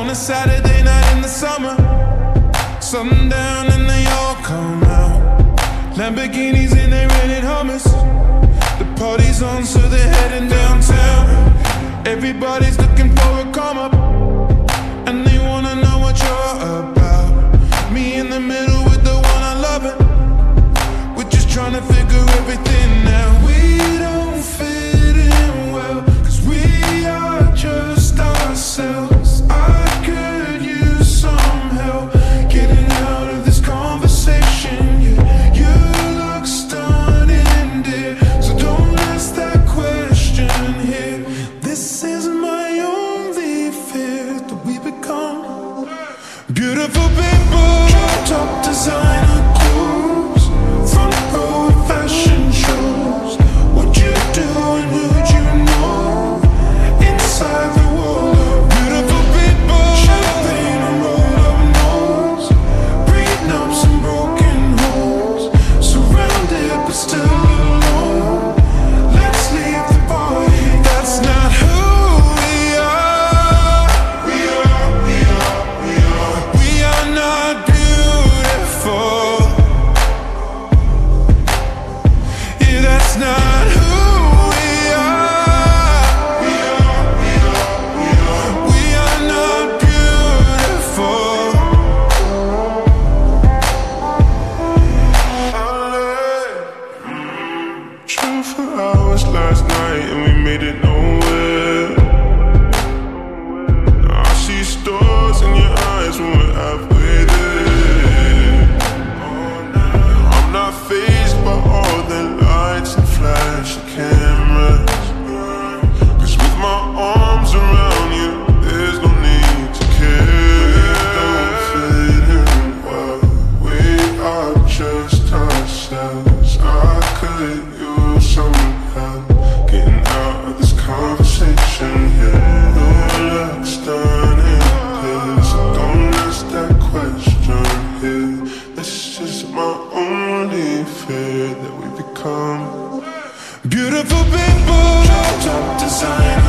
a Saturday night in the summer, sundown and they all come out. Lamborghinis and they rented Hummers. The party's on, so they're heading downtown. Everybody's looking for a come up, and they wanna know what you're about. Me in the middle with the one I love it. We're just trying to figure everything out. We don't fit in well, 'cause we are just ourselves. I could use some help getting out of this conversation. You look stunning, dear, so don't ask that question here. This is my only fear, that we become beautiful people. Top designer clothes, front row fashion shows. What you do and who'd you know? Inside the world of beautiful people. Champagne and rolled up nose, breathing up some broken holes. Surrounded but still alone. Let's leave the party. That's not who we are. We are not beautiful. Yeah, that's not who we are. We are not beautiful. Drove for hours last night and we made it nowhere. Now I see stars in your eyes when we're halfway there. I'm not fazed by all the lights and flashing cameras, 'cause with my arms around you, there's no need to care. Don't fit in well, we are just ourselves. I could use some help getting out of this conversation here. You look stunning, please, so don't ask that question here. This is my only fear, that we become beautiful people. Top designer